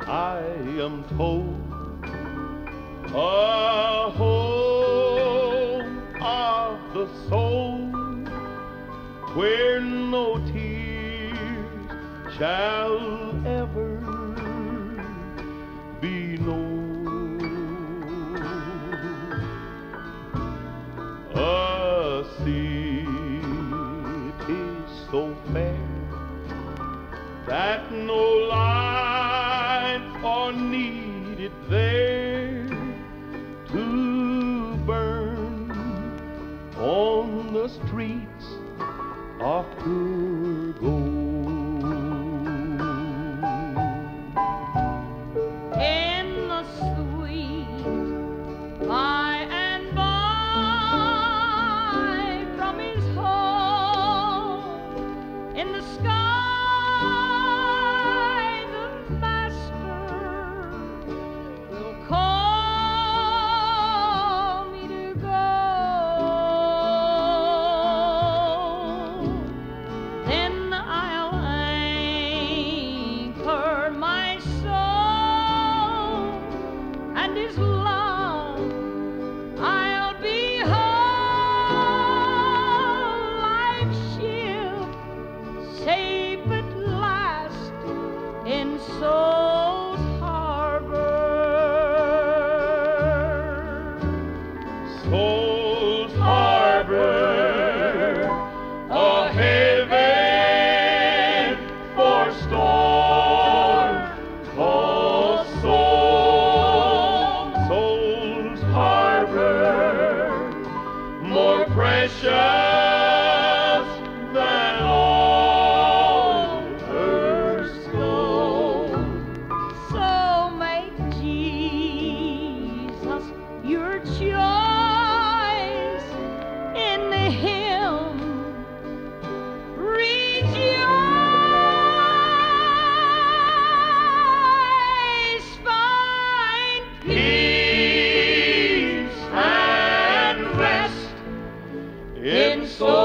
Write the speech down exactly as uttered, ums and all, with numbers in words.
I am told, a home of the soul where no tears shall ever be known. A city so fair that no lights are needed there to burn on the streets of pure gold. In the sweet by and by from his home in the sky, and his love, I'll be home, life's ship, safe at last in Soul's harbor. Soul's harbor, a haven for storm-tossed souls. Soul's harbor, more precious than all earth's gold. So make Jesus your choice in Him. Rejoice, find peace Peace and rest in soul.